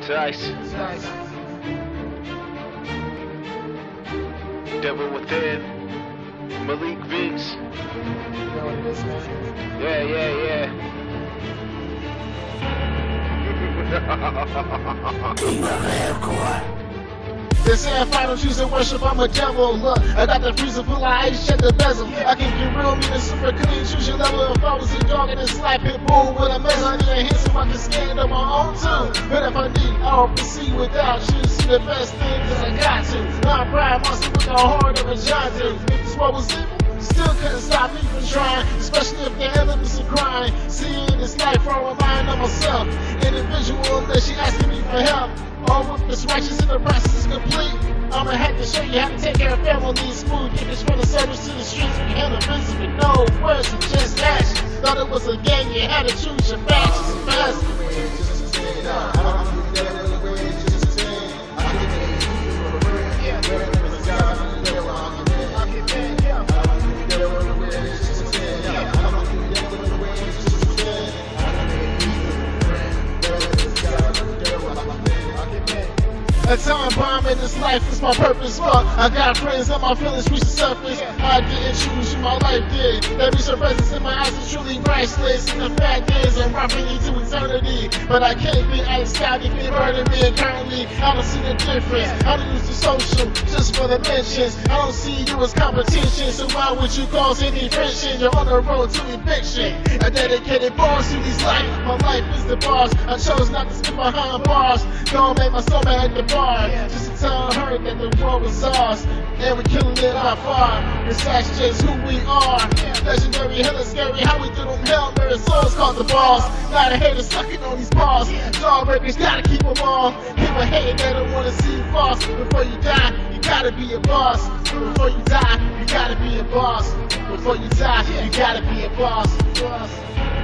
Tice. Devil Within. Malik Vince. Yeah. King of Hardcore. They say if I don't choose to worship, I'm a devil. Look, I got the freezer full of ice, check the bezel. I can get real, mean and super clean. Choose your level. If I was a dog in this life, pit bull with a mess, I need a hint so I can stand on my own too. But if I need, I'll proceed without you. See the best thing, cause I got to. Not pride, monster with the heart of a giant. If this what was evil, still couldn't stop me from trying. Especially if the elements are crying. Seeing this life from a mind of myself. Individual that she asking me for help. All with this righteous and the process is complete. I'ma have to show you how to take care of family smooth. Get this from the service to the streets. We handle business with no words and just actions. Thought it was a game, you had to choose your factions fast. A time bomb in this life is my purpose. Fuck, I got friends and my feelings reach the surface. I didn't choose you, my life did. That means your presence in my eyes is truly priceless. And the fact is, I'm robbing you to eternity. But I can't be ecstatic, they murder me. And currently, I don't see the difference. I don't use the social just for the mentions. I don't see you as competition. So why would you cause any friction? You're on the road to eviction. A dedicated boss to these life. My life is the boss. I chose not to spit behind bars. Don't make my soul at the bar. Just to tell her that the world was ours. And we're killing it by far. Cause that's just who we are. Legendary, hella scary, how we do them hell murder souls called the boss. Lot of haters sucking on these bars. Jawbreakers gotta keep them on. People hating, they don't wanna see you false. Before you die, you gotta be a boss. Before you die, you gotta be a boss. Before you die, you gotta be a boss.